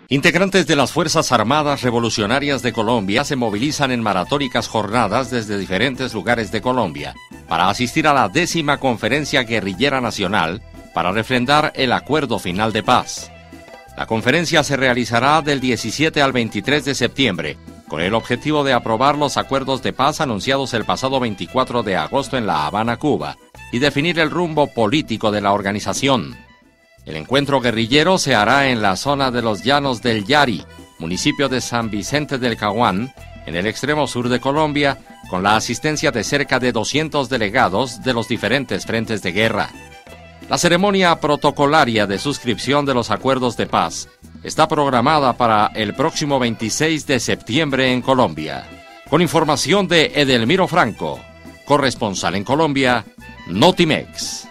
Integrantes de las Fuerzas Armadas Revolucionarias de Colombia se movilizan en maratónicas jornadas desde diferentes lugares de Colombia para asistir a la 10ª Conferencia Guerrillera Nacional para refrendar el Acuerdo Final de Paz. La conferencia se realizará del 17 al 23 de septiembre, con el objetivo de aprobar los acuerdos de paz anunciados el pasado 24 de agosto en La Habana, Cuba, y definir el rumbo político de la organización. El encuentro guerrillero se hará en la zona de los Llanos del Yari, municipio de San Vicente del Caguán, en el extremo sur de Colombia, con la asistencia de cerca de 200 delegados de los diferentes frentes de guerra. La ceremonia protocolaria de suscripción de los acuerdos de paz está programada para el próximo 26 de septiembre en Colombia. Con información de Edelmiro Franco, corresponsal en Colombia, Notimex.